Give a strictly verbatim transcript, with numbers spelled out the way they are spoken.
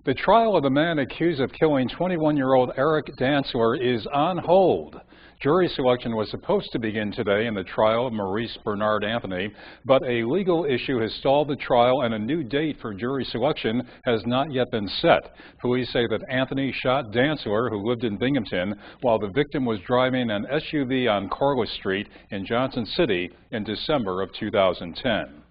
The trial of the man accused of killing twenty-one-year-old Eric Dantzler is on hold. Jury selection was supposed to begin today in the trial of Maurice Bernard Anthony, but a legal issue has stalled the trial and a new date for jury selection has not yet been set. Police say that Anthony shot Dantzler, who lived in Binghamton, while the victim was driving an S U V on Corliss Street in Johnson City in December of two thousand ten.